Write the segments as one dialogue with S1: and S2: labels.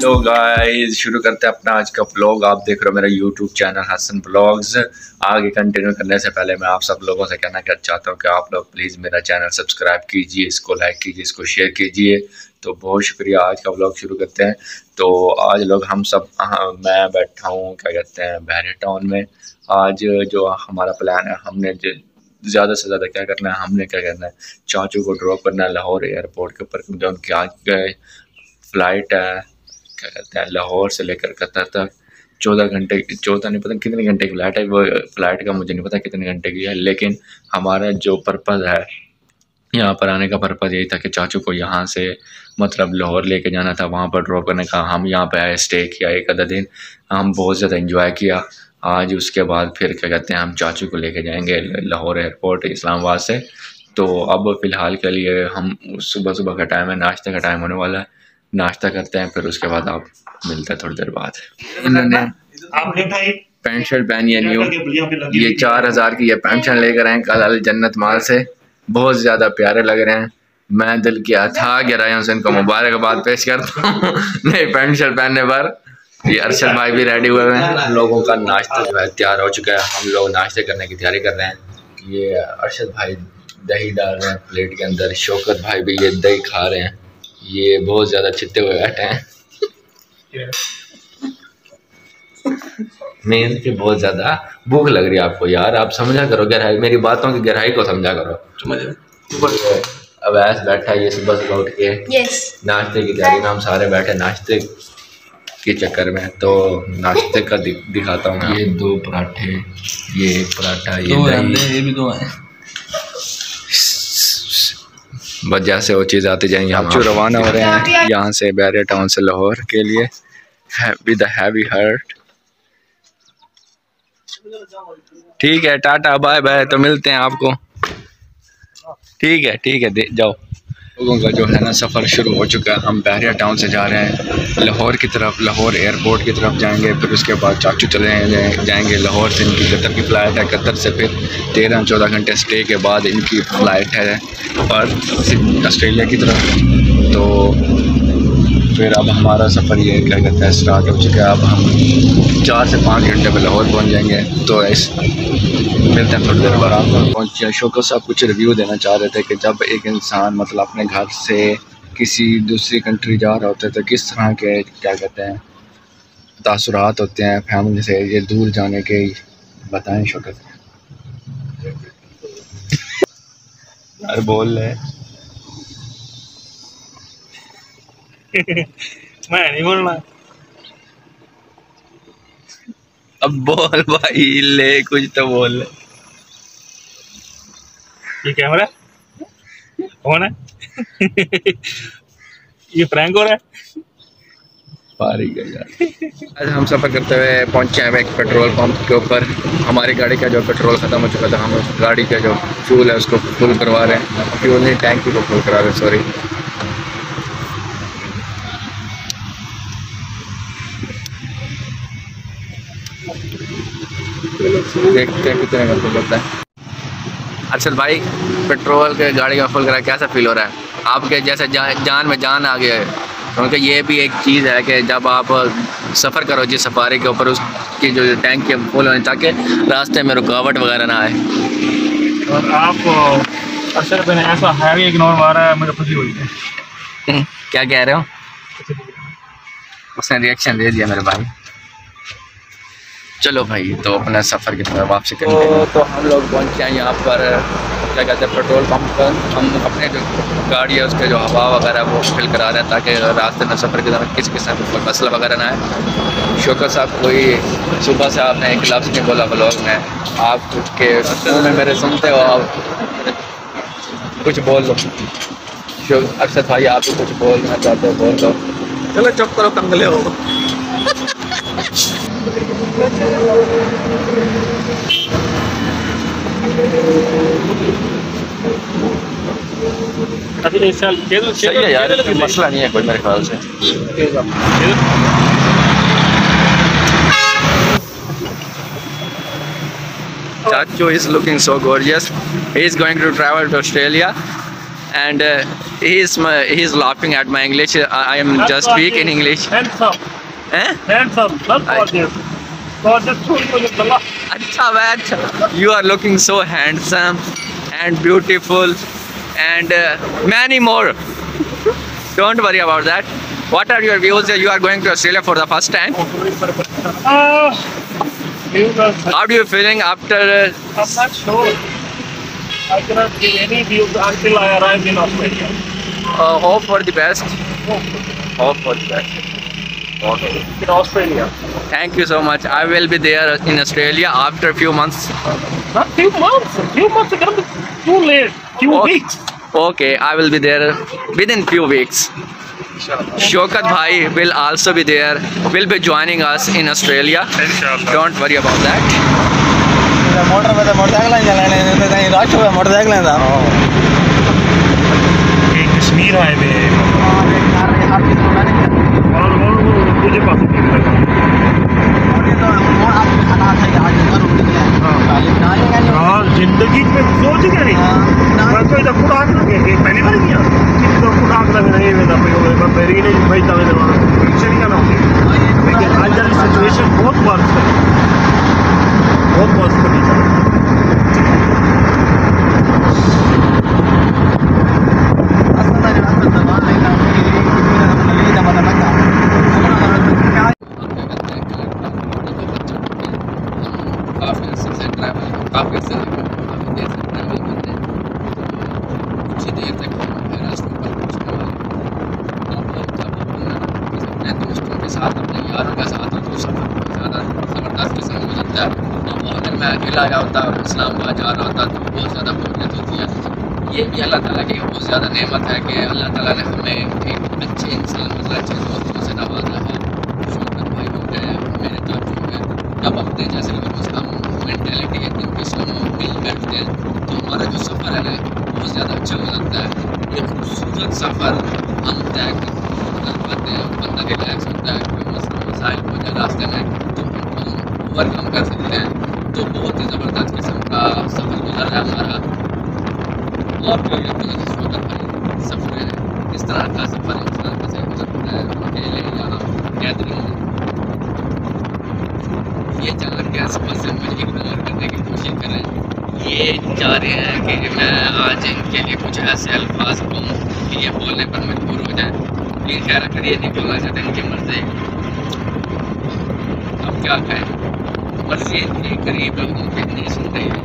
S1: तो गाइस शुरू करते हैं अपना आज का व्लॉग। आप देख रहे हो मेरा यूट्यूब चैनल हसन व्लॉग्स। आगे कंटिन्यू करने से पहले मैं आप सब लोगों से कहना चाहता हूँ कि आप लोग प्लीज़ मेरा चैनल सब्सक्राइब कीजिए, इसको लाइक कीजिए, इसको शेयर कीजिए। तो बहुत शुक्रिया। आज का व्लॉग शुरू करते हैं। तो आज लोग हम सब मैं बैठा हूँ क्या कहते हैं बहरे टाउन में। आज जो हमारा प्लान है, हमने ज़्यादा से ज़्यादा क्या करना है, हमने क्या करना है चाचू को ड्रॉप करना है लाहौर एयरपोर्ट के ऊपर, जो उनकी आज फ़्लाइट है क्या कहते हैं लाहौर से लेकर कतर तक 14 घंटे, 14 नहीं पता कितने घंटे की फ़्लाइट है। वो फ़्लाइट का मुझे नहीं पता कितने घंटे की है, लेकिन हमारा जो पर्पज़ है यहाँ पर आने का पर्पज़ यही था कि चाचू को यहाँ से मतलब लाहौर लेके जाना था, वहाँ पर ड्रॉप करने का। हम यहाँ पे आए, स्टे किया एक आधा दिन, हम बहुत ज़्यादा एंजॉय किया। आज उसके बाद फिर क्या कहते हैं हम चाचू को लेके जाएंगे लाहौर एयरपोर्ट इस्लामाबाद से। तो अब फ़िलहाल के लिए हम सुबह सुबह का टाइम है, नाश्ते का टाइम होने वाला है, नाश्ता करते हैं, फिर उसके बाद आप मिलते हैं थोड़ी देर बाद। इन्होंने पैंट शर्ट पहनी है न्यू, ये 4000 की ये पैंट शर्ट लेकर आए कल अल जन्नत माल से, बहुत ज़्यादा प्यारे लग रहे हैं। मैं दिल की अथाह गहराइयों से इनको मुबारकबाद पेश करता हूँ नई पैंट शर्ट पहनने पर। ये अरशद भाई भी रेडी हुए हैं। हम लोगों का नाश्ता जो है तैयार हो चुका है, हम लोग नाश्ते करने की तैयारी कर रहे हैं। ये अरशद भाई दही डाल रहे हैं प्लेट के अंदर, शौकत भाई भी ये दही खा रहे हैं, ये बहुत ज़्यादा चित्ते हुए बैठे हैं। मेहनत की बहुत ज़्यादा भूख लग रही है आपको यार, आप समझा करो गहराई, मेरी बातों की गहराई को समझा करो। अब ऐसे बैठा है ये सुबह सुबह उठ के नाश्ते की तैयारी में, हम सारे बैठे नाश्ते के चक्कर में। तो नाश्ते का दिखाता हूँ। ये 2 पराठे, ये 1 पराठा, ये भी 2 हैं। बस जैसे वो चीज़ आती जाएंगी। हम जो रवाना हो रहे हैं यहाँ से बहरे टाउन से लाहौर के लिए विद हैवी हार्ट। ठीक है, टाटा बाय बाय, तो मिलते हैं आपको। ठीक है जाओ। लोगों का जो है ना सफ़र शुरू हो चुका है। हम बहरिया टाउन से जा रहे हैं लाहौर की तरफ, लाहौर एयरपोर्ट की तरफ जाएंगे। फिर उसके बाद चाचू चले जाएंगे लाहौर से, इनकी कतर की फ़्लाइट है, कतर से फिर 13-14 घंटे स्टे के बाद इनकी फ़्लाइट है और ऑस्ट्रेलिया की तरफ। तो फिर अब हमारा सफ़र ये क्या कहते हैं स्टार्ट हो चुका है। अब हम 4 से 5 घंटे में लाहौर पहुँच जाएंगे। तो मिलते हैं थोड़ी देर बाद। आप पहुँचे शौकत साहब कुछ रिव्यू देना चाह रहे थे कि जब एक इंसान मतलब अपने घर से किसी दूसरी कंट्री जा रहा होता है तो किस तरह के क्या कहते हैं तासुरात होते हैं फैमिली से ये दूर जाने के, बताएं शौकत। यार बोल रहे
S2: मैं नहीं बोलना।
S1: अब बोल भाई, ले कुछ तो बोल।
S2: ये कैमरा कौन है? ये प्रैंक हो रहा है।
S1: आज हम सफ़र करते हुए पहुंचे हैं एक पेट्रोल पंप के ऊपर। हमारी गाड़ी का जो पेट्रोल ख़त्म हो चुका था, हम उस गाड़ी का जो फ्यूल है उसको फुल करवा रहे हैं। फ्यूल नहीं, टैंकी को फुल करा रहे हैं, सॉरी। देखते हैं कितने घंटे लगता है। अरशद भाई पेट्रोल के गाड़ी का फुल करा, कैसा फील हो रहा है आपके? जैसे जान में जान आ गया है, क्योंकि ये भी एक चीज़ है कि जब आप सफ़र करो जिस सफारी के ऊपर, उसकी जो टैंक के फुल होने ताकि रास्ते में रुकावट वगैरह ना आए।
S2: और आप अरशद भाई ने ऐसा हैवी इग्नोर मारा है, मुझे खुशी हुई है।
S1: क्या कह रहे हो? उसने रिएक्शन दे दिया मेरे भाई। चलो भाई, तो अपना सफ़र की तरफ वापसी करेंगे। तो हम लोग पहुँचे हैं यहाँ पर क्या कहते हैं पेट्रोल पंप पर। हम अपने जो गाड़ी है उसके जो हवा वगैरह वो फिल करा रहे हैं ताकि रास्ते में सफ़र के दौरान किसी किस्म का मसला वगैरह ना आए। शौकत साहब कोई सुबह से आपने एक लफ्ज़ नहीं बोला व्लॉग में, आप के में मेरे सुनते हो, आप कुछ बोल लो। अरशद भाई आप भी कुछ बोलना चाहते हो, बोल लो।
S2: चलो चुप करो, कंगले हो।
S1: सही है यार, मसला नहीं है कोई मेरे ख्याल से। Chachu is looking so gorgeous. He is going to travel to Australia and He's laughing at my English. I am just weak in English.
S2: Handsome.
S1: Eh?
S2: Handsome. Not gorgeous. Gorgeous too.
S1: अच्छा भाई अच्छा. You are looking so handsome and beautiful and many more. Don't worry about that. What are your views? You are going to Australia for the first time. How do you feeling after?
S2: I'm not sure. I cannot give any views until I arrive in Australia.
S1: Hope for the best.
S2: Oh,
S1: Hope for the best. Okay.
S2: in Australia.
S1: Thank you so much. I will be there in Australia after a few months.
S2: Not few months. Few months are gonna be too late. Few
S1: Okay.
S2: weeks.
S1: Okay, I will be there within few weeks. Shokat Bhai will also be there. Will be joining us in Australia.
S2: Inshallah.
S1: Don't worry about that.
S2: ये Kashmir highway और तुझे पास हाँ जिंदगी में सोच के नहीं मैं तो इधर खुद आग लगे पहली बार किया तो खुद आग लग रही है मेरी नहीं भाई तब परीक्षा नहीं करना लेकिन आज जब सिचुएशन बहुत वर्स्ट है बहुत वर्स्ट कंडीशन
S1: मैं अकेला आया होता इस्लामाबाद जा रहा होता तो बहुत ज़्यादा बोरियत होती है. ये भी अल्लाह ताला की बहुत ज़्यादा नेमत है कि अल्लाह ताला ने हमें एक अच्छे इंसान मतलब अच्छे दोस्तों से नवाजा है. शौकत भाई हो गए मेरे चाचू हो गए. जब अपने जैसे लोग हम मेंटेलिटी है जिनके साथ मिल बैठते हैं तो हमारा जो सफ़र है ना बहुत ज़्यादा अच्छा हो जाता है. ये खूबसूरत सफ़र हम तय कर पाते हैं. बंदा रिलैक्स होता है कोई मसाइल हो जाए रास्ते में तो हम ओवरकम कर सकते हैं. तो बहुत ही ज़बरदस्त किस्म का सफ़र गुजर है हमारा. और कोई सफ़र है इस तरह का सफ़र इंसान कैसे गुजरता है अकेले या गैदरिंग ये जान के सफ़र से मुझे इग्नोर करने की कोशिश करें. ये चाह रहे हैं कि मैं आज इनके लिए कुछ ऐसे अल्फाज कहूँ कि ये बोलने पर मजबूर हो जाए. लेकिन खैर अगर ये नहीं बोलना चाहते इनकी मर्ज़ी. अब क्या कहें मर्ज़ी इतनी गरीब लोगों की नहीं सुनते हैं.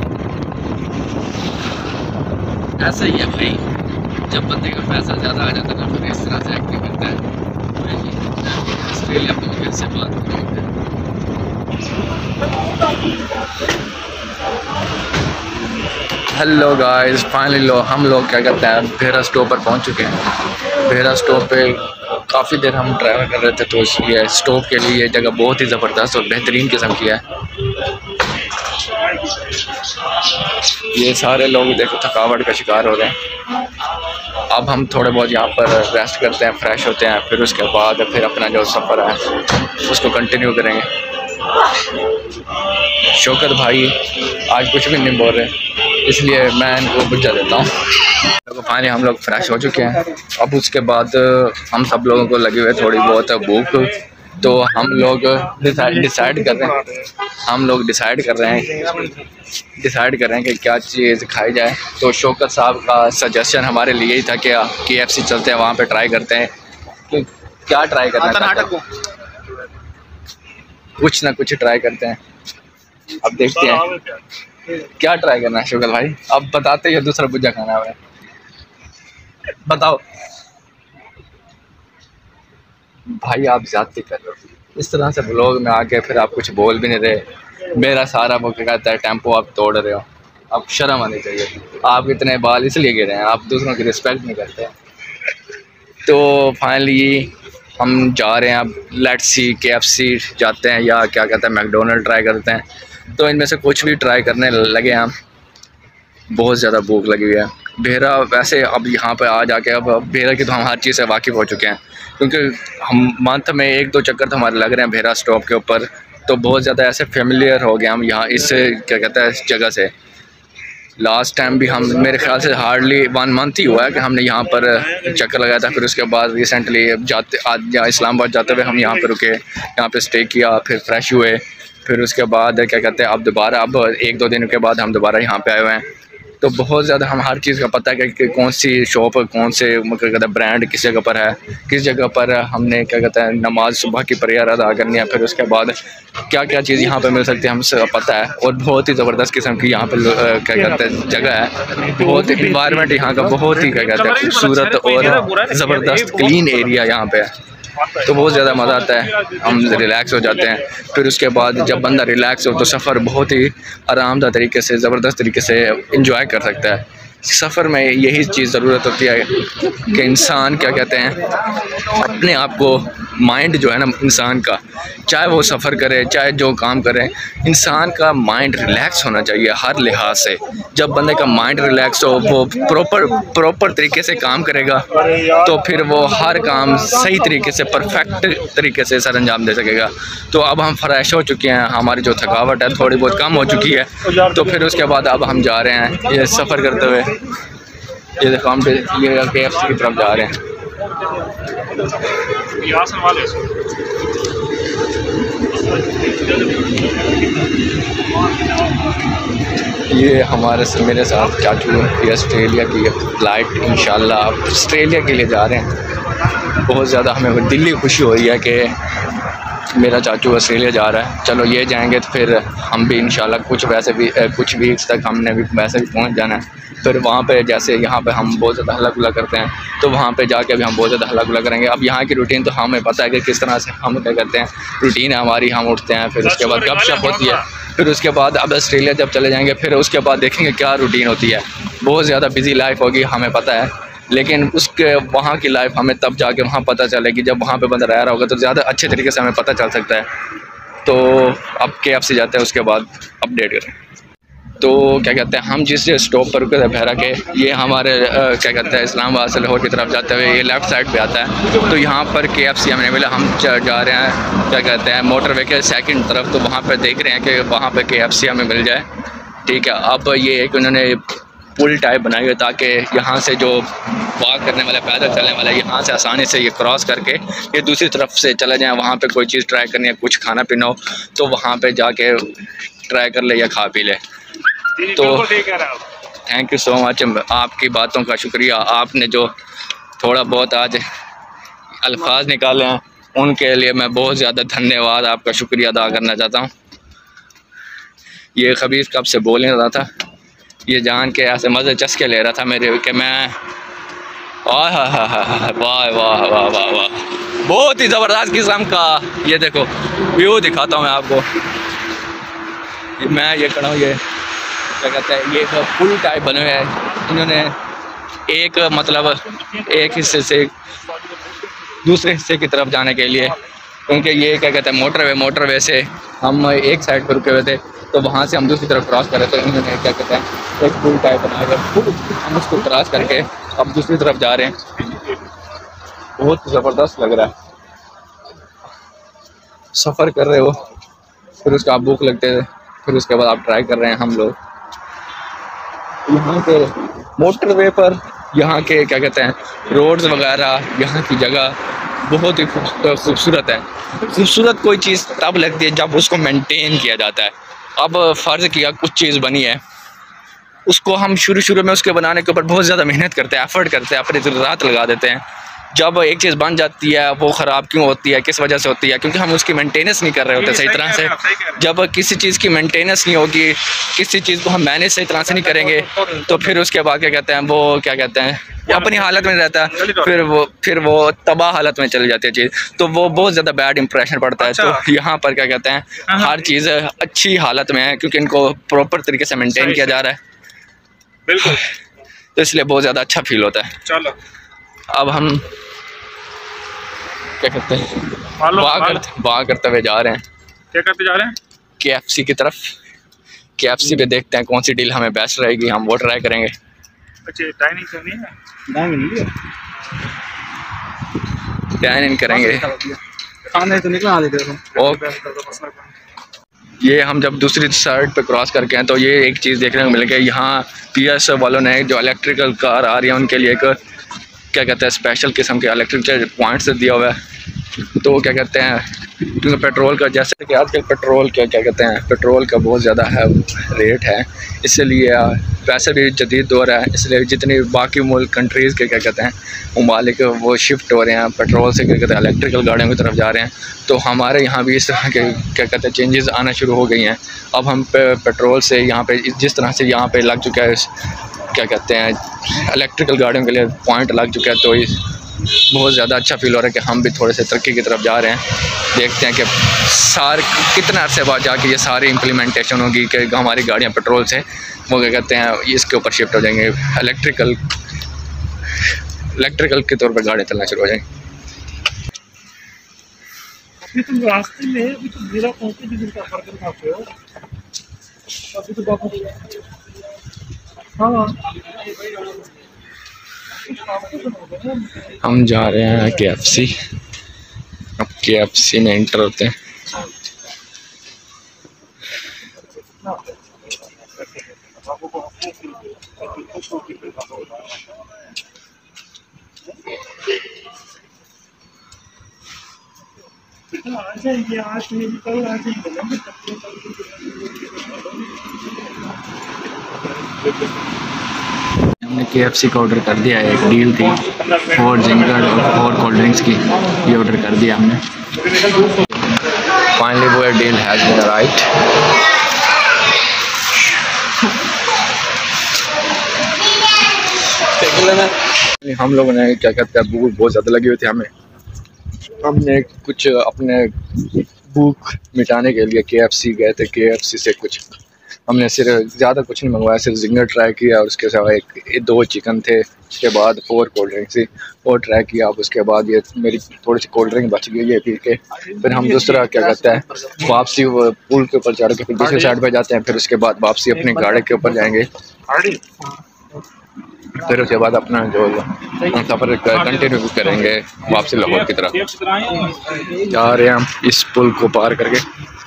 S1: ऐसा ही है भाई जब बंदे का पैसा ज़्यादा आ जाता है ना फिर इस तरह से एक्टिंग करता है. ऑस्ट्रेलिया को फिर से बात करेंगे. हेलो गाइस फाइनली हम लोग क्या कहते हैं भेरा स्टॉप पर पहुंच चुके हैं. भेरा स्टॉप पे काफ़ी देर हम ट्रैवल कर रहे थे तो ये स्टॉप के लिए ये जगह बहुत ही ज़बरदस्त और बेहतरीन किस्म की है. ये सारे लोग देखो थकावट का शिकार हो रहे हैं. अब हम थोड़े बहुत यहाँ पर रेस्ट करते हैं फ्रेश होते हैं फिर उसके बाद फिर अपना जो सफ़र है उसको कंटिन्यू करेंगे. शौकत भाई आज कुछ भी नहीं बोल रहे इसलिए मैं इनको बुझा देता हूँ. तो फाइनली हम लोग फ्रेश हो चुके हैं. अब उसके बाद हम सब लोगों को लगी हुई है थोड़ी बहुत भूख तो हम लोग डिसाइड कर रहे हैं. हम लोग डिसाइड कर रहे हैं कि क्या चीज़ खाई जाए. तो शौकत साहब का सजेशन हमारे लिए ही था कि KFC चलते हैं वहाँ पे ट्राई करते हैं कि क्या ट्राई करना चाहते हैं. कुछ ना कुछ ट्राई करते हैं. अब देखते हैं क्या ट्राई करना है शौकत भाई. अब बताते हैं दूसरा भुजा खाना है बताओ भाई. आप ज़्यादती कर रहे हो इस तरह से ब्लॉग में आके फिर आप कुछ बोल भी नहीं रहे. मेरा सारा वो क्या कहता है टेम्पो आप तोड़ रहे हो. आप शर्म आनी चाहिए. आप इतने बाल इसलिए गिरे हैं आप दूसरों की रिस्पेक्ट नहीं करते. तो फाइनली हम जा रहे हैं. अब लेट्स सी KFC जाते हैं या क्या कहते हैं मैकडोनल्ड ट्राई करते हैं. तो इनमें से कुछ भी ट्राई करने लगे हम. बहुत ज़्यादा भूख लगी हुई है. भेरा वैसे अब यहाँ पे आ जाके अब भेरा की तो हम हर चीज़ से वाकिफ़ हो चुके हैं क्योंकि हम मंथ में 1-2 चक्कर तो हमारे लग रहे हैं भेरा स्टॉप के ऊपर. तो बहुत ज़्यादा ऐसे फेमिलियर हो गए हम यहाँ इस क्या कहते हैं इस जगह से. लास्ट टाइम भी हम, मेरे ख्याल से हार्डली 1 मंथ ही हुआ है कि हमने यहाँ पर चक्कर लगाया था। फिर उसके बाद रिसेंटली जाते आज इस्लामाबाद जाते हुए हम यहाँ पर रुके, यहाँ पे स्टे किया, फिर फ्रेश हुए, फिर उसके बाद क्या कहते हैं अब दोबारा, अब 1-2 दिन के बाद हम दोबारा यहाँ पे आए हुए हैं। तो बहुत ज़्यादा हम हर चीज़ का पता है कि कौन सी शॉप, कौन से क्या कहते हैं ब्रांड किस जगह पर है, किस जगह पर हमने क्या कहते हैं नमाज सुबह की प्रेयर अदा करनी है, फिर उसके बाद क्या क्या चीज़ यहाँ पे मिल सकती है हमसे पता है। और बहुत ही ज़बरदस्त किस्म की यहाँ पर क्या कहते हैं जगह है, बहुत इन्वायरमेंट यहाँ का बहुत ही क्या कहते हैं खूबसूरत और ज़बरदस्त क्लीन एरिया यहाँ पे है। तो बहुत ज़्यादा मज़ा आता है, हम रिलैक्स हो जाते हैं। फिर उसके बाद जब बंदा रिलैक्स हो तो सफ़र बहुत ही आरामदायक तरीके से, ज़बरदस्त तरीके से इंजॉय कर सकता है। सफ़र में यही चीज़ ज़रूरत होती है कि इंसान क्या कहते हैं अपने आप को, माइंड जो है ना इंसान का, चाहे वो सफ़र करे चाहे जो काम करे, इंसान का माइंड रिलैक्स होना चाहिए हर लिहाज से। जब बंदे का माइंड रिलैक्स हो, वो प्रॉपर तरीके से काम करेगा तो फिर वो हर काम सही तरीके से, परफेक्ट तरीके से सर अंजाम दे सकेगा। तो अब हम फ्रेश हो चुके हैं, हमारी जो थकावट है थोड़ी बहुत कम हो चुकी है। तो फिर उसके बाद अब हम जा रहे हैं ये सफ़र करते हुए, ये देखो हम ये KFC की तरफ जा रहे हैं। ये मेरे साथ चाचू, ये ऑस्ट्रेलिया की फ़्लाइट इंशाल्लाह ऑस्ट्रेलिया के लिए जा रहे हैं। बहुत ज़्यादा हमें दिली खुशी हो रही है कि मेरा चाचू ऑस्ट्रेलिया जा रहा है। चलो ये जाएंगे तो फिर हम भी इंशाल्लाह कुछ वीक्स तक हमने भी वैसे भी पहुंच जाना है। फिर वहाँ पे जैसे यहाँ पे हम बहुत ज़्यादा हल्ला गुल्ला करते हैं, तो वहाँ पे जाके भी हम बहुत ज़्यादा हल्ला गुल्ला करेंगे। अब यहाँ की रूटीन तो हमें पता है कि किस तरह से हम क्या करते हैं, रूटीन है हमारी, हम उठते हैं, फिर उसके बाद गपशप होती है, फिर उसके बाद अब ऑस्ट्रेलिया जब चले जाएंगे फिर उसके बाद देखेंगे क्या रूटीन होती है। बहुत ज़्यादा बिजी लाइफ होगी हमें पता है, लेकिन उसके वहाँ की लाइफ हमें तब जाके वहाँ पता चलेगी जब वहाँ पे बंदा रह रहा होगा, तो ज़्यादा अच्छे तरीके से हमें पता चल सकता है। तो अब KFC जाते हैं, उसके बाद अपडेट करें। तो क्या कहते हैं हम जिस स्टॉप पर रुके थे बहरा के, ये हमारे क्या कहते हैं इस्लामाबाद से लाहौर की तरफ जाते हुए ये लेफ़्ट साइड पे आता है। तो यहाँ पर KFC हमें मिला, हम जा रहे हैं क्या कहते हैं मोटरवे के सेकंड तरफ। तो वहाँ पर देख रहे हैं कि वहाँ पर KFC हमें मिल जाए, ठीक है। अब ये एक उन्होंने पुल टाइप बनाई है ताकि यहाँ से जो वॉक करने वाले, पैदल चलने वाले, यहाँ से आसानी से ये क्रॉस करके ये दूसरी तरफ से चले जाएँ। वहाँ पे कोई चीज़ ट्राई करनी है, कुछ खाना पीना हो तो वहाँ पे जाके ट्राई कर ले या खा पी ले। तो थैंक यू सो मच, आपकी बातों का शुक्रिया। आपने जो थोड़ा बहुत आज अल्फाज निकाले हैं उनके लिए मैं बहुत ज़्यादा धन्यवाद, आपका शुक्रिया अदा करना चाहता हूँ। ये खबीज़ कब से बोलने रहा था, ये जान के ऐसे मज़े चस्के ले रहा था मेरे कि मैं वाह वाह वाह वाह वाह वाह, बहुत ही ज़बरदस्त किस्म का। ये देखो व्यू दिखाता हूँ मैं आपको, मैं ये खड़ा हूँ, ये क्या कहते हैं ये पुल टाइप बने हुए हैं इन्होंने, एक मतलब एक हिस्से से दूसरे हिस्से की तरफ जाने के लिए, क्योंकि ये क्या कहते हैं मोटरवे से हम एक साइड पर रुके हुए थे तो वहाँ से हम दूसरी तरफ क्रॉस कर रहे थे। इन्होंने क्या कहते हैं एक पुल टाइप बनाया हुआ, हम उसको क्रॉस करके अब दूसरी तरफ जा रहे हैं। बहुत ज़बरदस्त लग रहा है, सफ़र कर रहे हो फिर उसका आप भूख लगते थे, फिर उसके बाद आप ट्राई कर रहे हैं। हम लोग यहाँ के मोटरवे पर, यहाँ के क्या कहते हैं रोड्स वगैरह, यहाँ की जगह बहुत ही खूबसूरत है। खूबसूरत कोई चीज़ तब लगती है जब उसको मेंटेन किया जाता है। अब फ़र्ज़ किया कुछ चीज़ बनी है, उसको हम शुरू में उसके बनाने के ऊपर बहुत ज़्यादा मेहनत करते हैं, एफ़र्ट करते हैं, अपनी रात लगा देते हैं। जब एक चीज़ बन जाती है वो ख़राब क्यों होती है, किस वजह से होती है, क्योंकि हम उसकी मेंटेनेंस नहीं कर रहे होते सही तरह से। जब किसी चीज़ की मेंटेनेंस नहीं होगी, किसी चीज़ को हम मैनेज सही तरह से नहीं करेंगे तो फिर उसके बाद क्या कहते हैं वो क्या कहते हैं वो अपनी हालत में रहता है, फिर वो तबाह हालत में चली जाती है चीज़, तो वो बहुत ज़्यादा बैड इंप्रेशन पड़ता है। तो यहाँ पर क्या कहते हैं हर चीज़ अच्छी हालत में है क्योंकि इनको प्रॉपर तरीके से मेंटेन किया जा रहा है,
S2: बिल्कुल,
S1: तो इसलिए बहुत ज़्यादा अच्छा फील होता है।
S2: चलो
S1: अब हम क्या कहते हैं वाह करते हुए जा रहे हैं।
S2: क्या करते जा रहे हैं?
S1: KFC की तरफ। KFC पे देखते हैं कौन सी डील हमें बेस्ट रहेगी, हम वो ट्राई करेंगे।
S2: अच्छा डाइनिंग करनी है? डाइनिंग
S1: डाइन इन करेंगे।
S2: खाने तो निकला देते हो।
S1: ये हम जब दूसरी साइड पे क्रॉस करके हैं तो ये एक चीज़ देखने को मिलेगी, यहाँ PS वालों ने जो इलेक्ट्रिकल कार आ रही है उनके लिए एक क्या कहते हैं स्पेशल किस्म के इलेक्ट्रिक पॉइंट्स दिया हुआ है। तो क्या कहते हैं, क्योंकि पेट्रोल का जैसे कि आजकल पेट्रोल क्या कहते हैं, पेट्रोल का बहुत ज़्यादा है रेट है, इसलिए वैसे भी जदीद दौर है, इसलिए जितनी बाकी मुल्क कंट्रीज़ के क्या कहते हैं ममालिक वो शिफ्ट हो रहे हैं पेट्रोल से क्या कहते हैं इलेक्ट्रिकल गाड़ियों की तरफ जा रहे हैं। तो हमारे यहाँ भी इस तरह के क्या कहते हैं चेंजेस आना शुरू हो गई हैं। अब हम पेट्रोल से यहाँ पे जिस तरह से यहाँ पे लग चुका है क्या कहते हैं इलेक्ट्रिकल गाड़ियों के लिए पॉइंट लग चुका है, तो इस बहुत ज़्यादा अच्छा फील हो रहा है कि हम भी थोड़े से तरक्की की तरफ जा रहे हैं। देखते हैं कि कितने अरसे बाद जाके ये सारी इम्प्लीमेंटेशन होगी कि हमारी गाड़ियाँ पेट्रोल से वो क्या कहते हैं इसके ऊपर शिफ्ट हो जाएंगे, इलेक्ट्रिकल के तौर पर गाड़ियाँ चलना शुरू हो जाएंगी।
S2: अभी तुम रास्ते में अभी तो मेरा पहुंचे भी जिनका फर्क काफी हो अभी तो बाकी हाँ
S1: हम जा रहे हैं KFC। अब KFC में एंटर होते हैं। हमने KFC का ऑर्डर कर दिया है, एक डील थी 4 जिंगर और 4 कोल्ड ड्रिंक्स की, ये ऑर्डर कर दिया हमने। फाइनली वो डील हैज़ बीन राइट। हम लोगों ने क्या कहते हैं भूख बहुत ज़्यादा लगी हुई थी हमें, हमने कुछ अपने भूख मिटाने के लिए KFC गए थे। KFC से कुछ हमने सिर्फ ज़्यादा कुछ नहीं मंगवाया, सिर्फ जिंगर ट्राई किया और उसके सिवा 2 चिकन थे, उसके बाद 4 कोल्ड ड्रिंक्स थी और ट्राई किया। अब उसके बाद ये मेरी थोड़ी सी कोल्ड ड्रिंक बच गई है पी के, फिर हम दूसरा क्या कहते हैं वापसी पुल के ऊपर चढ़ के फिर दूसरी साइड पे जाते हैं, फिर उसके बाद वापसी अपनी गाड़ी के ऊपर जाएंगे, फिर उसके बाद अपना जो सफ़र कंटिन्यू करेंगे वापसी लाहौर की तरफ। जा रहे हैं हम इस पुल को पार करके।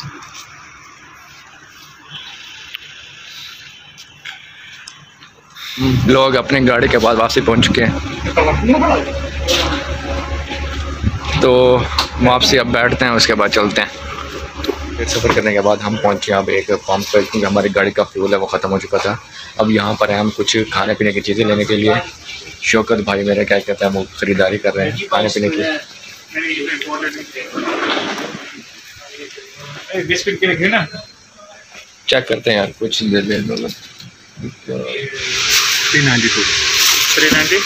S1: लोग अपनी गाड़ी के बाद वापसी पहुंच चुके हैं, तो वापसी अब बैठते हैं, उसके बाद चलते हैं। फिर सफ़र करने के बाद हम पहुंचे अब एक पंप पर, क्योंकि हमारी गाड़ी का फ्यूल है वो ख़त्म हो चुका था। अब यहाँ पर हम कुछ खाने पीने की चीज़ें लेने के लिए, शौकत भाई मेरे क्या कहते हैं वो ख़रीदारी कर रहे हैं खाने पीने की।
S2: बिस्किट के ना
S1: चेक करते हैं यार, कुछ दे दे
S2: 390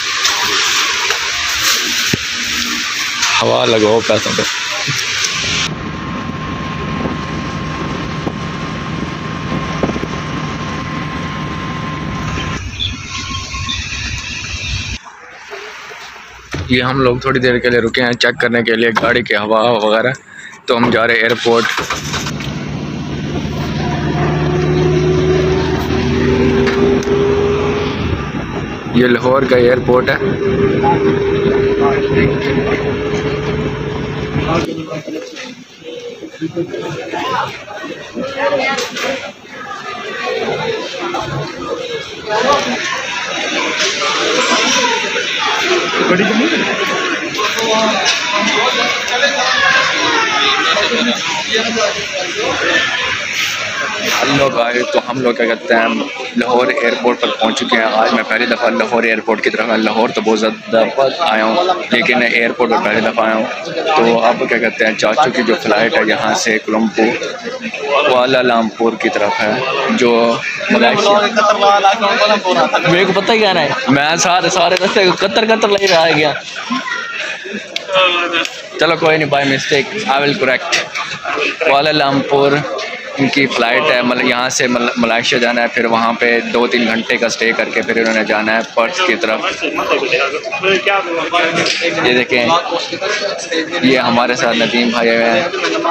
S1: हवा लगाओ पैसों पे। ये हम लोग थोड़ी देर के लिए रुके हैं चेक करने के लिए गाड़ी की हवा वगैरह, तो हम जा रहे हैं एयरपोर्ट। ये लाहौर का एयरपोर्ट है।
S2: बड़ी
S1: हेलो गाइस, तो हम लोग क्या कहते हैं लाहौर एयरपोर्ट पर पहुंच चुके हैं। आज मैं पहली दफ़ा लाहौर एयरपोर्ट की तरफ, लाहौर तो बहुत ज़्यादा आया हूँ लेकिन एयरपोर्ट पर पहली दफ़ा आया हूँ। तो अब क्या कहते हैं चाचू की जो फ़्लाइट है यहाँ से कोलंबो कुआलालंपुर की तरफ है, जो मेरे को पता ही क्या है, मैं सारे रास्ते कतर ले रहा है गया। चलो कोई नहीं, by mistake I will correct. Kuala Lumpur इनकी फ़्लाइट है, मतलब यहाँ से मलेशिया जाना है, फिर वहाँ पे 2-3 घंटे का स्टे करके फिर इन्होंने जाना है पर्थ की तरफ। ये देखें, ये हमारे साथ नदीम भाई हैं।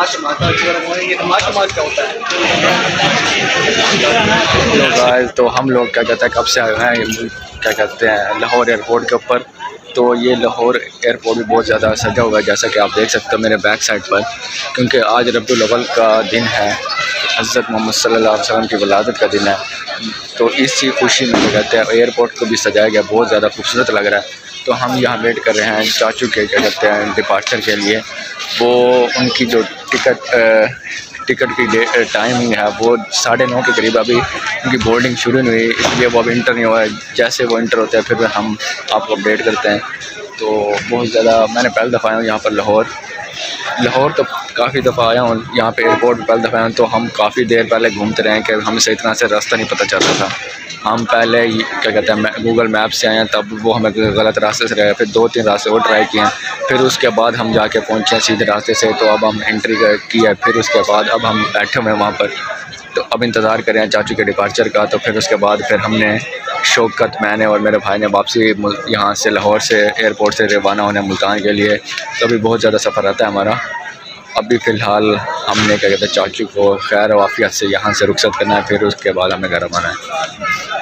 S1: तो हम लोग क्या कहते हैं कब से आए हैं क्या कहते हैं लाहौर एयरपोर्ट के ऊपर। तो ये लाहौर एयरपोर्ट भी बहुत ज़्यादा सजा हुआ है, जैसा कि आप देख सकते हो मेरे बैक साइड पर, क्योंकि आज रबीउल अव्वल का दिन है। हज़रत मोहम्मद सल्लल्लाहु अलैहि वसल्लम की विलादत का दिन है। तो इसी खुशी में कहते हैं एयरपोर्ट को भी सजाया गया, बहुत ज़्यादा खूबसूरत लग रहा है। तो हम यहाँ वेट कर रहे हैं चाचू के क्या कहते हैं डिपार्चर के लिए। वो उनकी जो टिकट की टाइमिंग है वो 9:30 के करीब, अभी उनकी बोर्डिंग शुरू नहीं हुई, इसलिए वो अभी इंटर नहीं हुआ है। जैसे वो इंटर होते हैं फिर हम आपको अपडेट करते हैं। तो बहुत ज़्यादा मैंने पहली दफ़ा आया हूँ यहाँ पर लाहौर तो काफ़ी दफ़ा आया हूँ, यहाँ पे एयरपोर्ट पर पहली दफ़ा आया हूँ। तो हम काफ़ी देर पहले घूमते रहे कि हमें सही तरह से रास्ता नहीं पता चलता था। हम पहले क्या कहते हैं गूगल मैप से आए हैं, तब वो हमें गलत रास्ते से रहे, फिर 2-3 रास्ते और ट्राई किए हैं, फिर उसके बाद हम जाके पहुँचे सीधे रास्ते से। तो अब हम एंट्री किया, फिर उसके बाद अब हम बैठे हुए हैं वहाँ पर। तो अब इंतज़ार कर रहे हैं चाचू के डिपार्चर का। तो फिर उसके बाद फिर हमने शौकत, मैंने और मेरे भाई ने वापसी यहाँ से लाहौर से एयरपोर्ट से रवाना होने मुल्तान के लिए। तो अभी बहुत ज़्यादा सफ़र रहता है हमारा। अभी फ़िलहाल हमने क्या कहते हैं चाचू को खैर वाफियत से यहाँ से रुखसत करना है, फिर उसके बाद हमें घर आना है।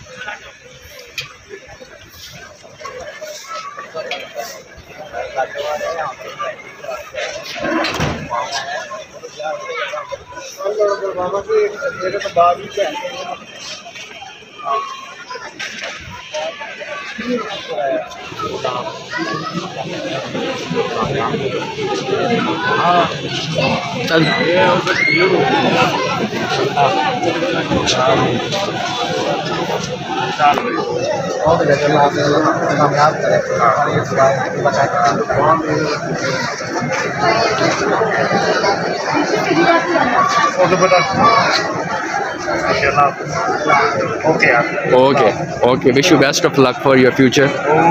S1: Okay. Wish you best of luck for your future.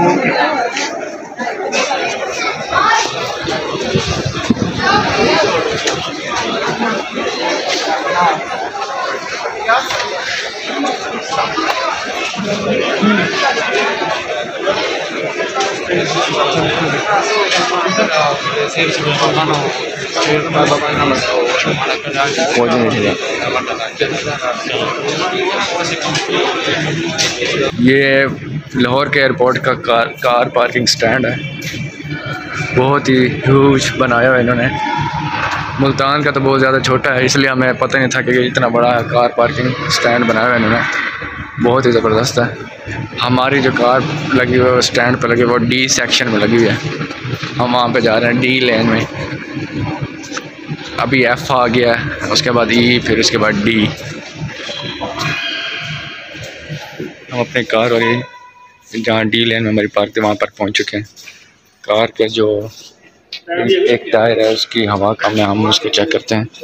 S1: ये लाहौर के एयरपोर्ट का कार पार्किंग स्टैंड है, बहुत ही ह्यूज बनाया है इन्होंने। मुल्तान का तो बहुत ज़्यादा छोटा है, इसलिए हमें पता नहीं था कि इतना बड़ा कार पार्किंग स्टैंड बनाया है इन्होंने, बहुत ही ज़बरदस्त है। हमारी जो कार लगी हुई है स्टैंड पर लगी हुई, वो डी सेक्शन में लगी हुई है। हम वहाँ पे जा रहे हैं डी लेन में। अभी एफ़ आ गया, उसके बाद ई, फिर उसके बाद डी। हम अपने कार और जहाँ डी लेन में हमारी पार्क थी वहाँ पर पहुँच चुके हैं। कार के जो एक टायर है उसकी हवा कम है, हम उसको चेक करते हैं।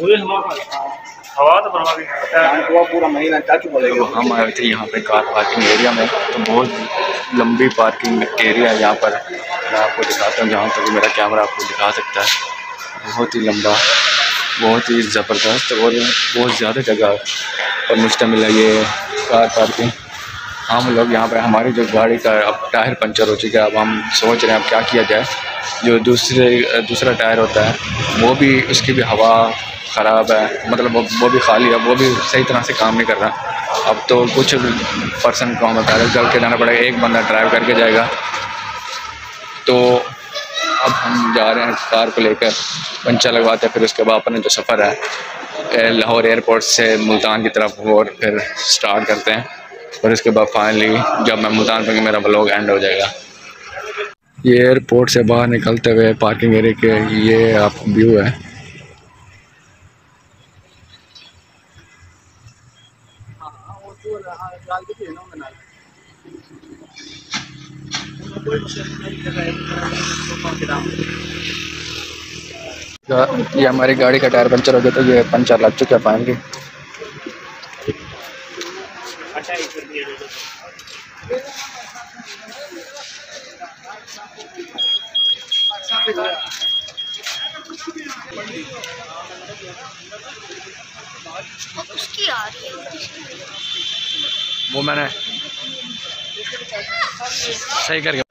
S1: तो हम आए थे यहाँ पे कार पार्किंग एरिया में, तो बहुत लंबी पार्किंग एरिया है यहाँ पर। मैं आपको दिखाता हूँ, जहाँ तक मेरा कैमरा आपको दिखा सकता है। बहुत ही लंबा, बहुत ही ज़बरदस्त और बहुत ज़्यादा जगह पर मुश्तमिल है ये कार पार्किंग। हम लोग यहाँ पर, हमारी जो गाड़ी का अब टायर पंचर हो चुका है, अब हम सोच रहे हैं अब क्या किया जाए। जो दूसरा टायर होता है वो भी, उसकी भी हवा ख़राब है, मतलब वो भी खाली है, वो भी सही तरह से काम नहीं कर रहा। अब तो कुछ पर्सन को हमें पैदल चल के जाना पड़ेगा, एक बंदा ड्राइव करके जाएगा। तो अब हम जा रहे हैं कार को लेकर, पंचर लगवाते हैं, फिर उसके बाद अपना जो सफ़र है लाहौर एयरपोर्ट से मुल्तान की तरफ और फिर स्टार्ट करते हैं। और उसके बाद फाइनली जब मैं मुल्तान पर, मेरा व्लॉग एंड हो जाएगा। ये एयरपोर्ट से बाहर निकलते हुए पार्किंग एरिया के ये आप व्यू है। ये हमारी गाड़ी का टायर पंचर हो गया, तो ये पंचर लग चुका है फाइनली।
S3: उसकी आ रही है,
S1: वो मैंने सही करके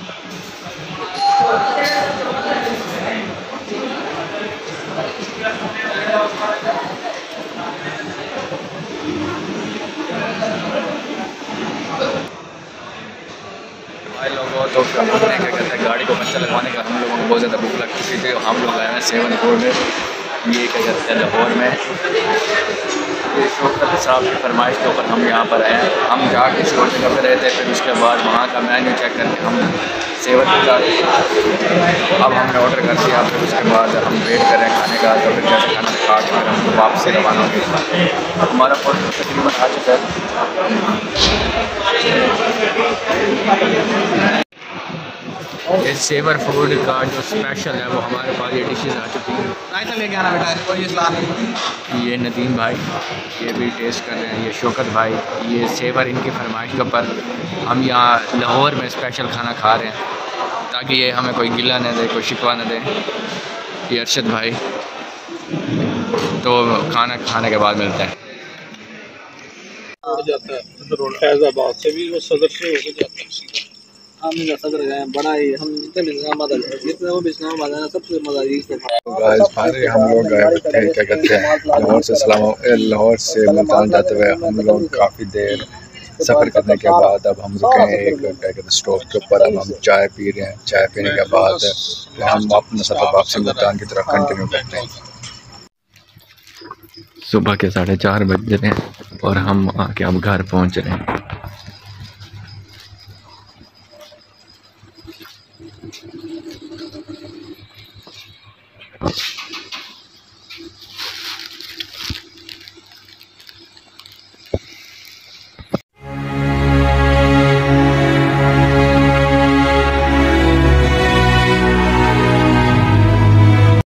S1: भाई लोगों। तो हमने क्या कहते हैं गाड़ी को पंचर लगवाने का, हम लोगों को बहुत ज़्यादा भूख लग चुकी थी। हम लोग आए हैं 7 करोड़ में, ये क्या कहते हैं लाहौर में ये शौकत साहब की फरमाइश के ऊपर हम यहाँ पर आए हैं। हम जाके किसी और जगह पर रहते फिर उसके बाद वहाँ का मेन्यू चेक करके हम सेवर का अब हमने ऑर्डर कर दिया। फिर उसके बाद हम वेट कर रहे हैं खाने का, तो फिर जैसे खाना खा के फिर हम वापस रवाना होंगे। हमारा ऑर्डर तकरीबन आ चुका है। ये सेवर फूड का जो स्पेशल है वो हमारे पास ये डिशेज आ चुकी हैं।
S4: लेके आना बेटा,
S1: ये नदीम भाई ये भी टेस्ट कर रहे हैं, ये शौकत भाई ये सेवर इनकी फरमाइश के ऊपर हम यहाँ लाहौर में स्पेशल खाना खा रहे हैं ताकि ये हमें कोई गिला न दे, कोई शिकवा न दे। ये अरशद भाई तो खाना खाने के बाद मिलते हैं।
S2: फैजाबाद से भी वो सदर से होकर जाता है।
S4: हम सदर गए बड़ा ही हम जितने वो इस्लामाबाद है सबसे मजा
S1: हम लोग गए थे क्या कहते हैं लाहौर से मुल्तान जाते हुए हम लोग काफ़ी देर सफ़र करने के बाद अब हम रुके हैं एक क्या कहते हैं स्टॉप के ऊपर। अब हम चाय पी रहे हैं, चाय पीने के बाद हम अपना सफ़र वापसी मुल्तान की तरफ कंटिन्यू करते हैं। सुबह के 4:30 बज रहे हैं और हम आके अब घर पहुंच रहे हैं।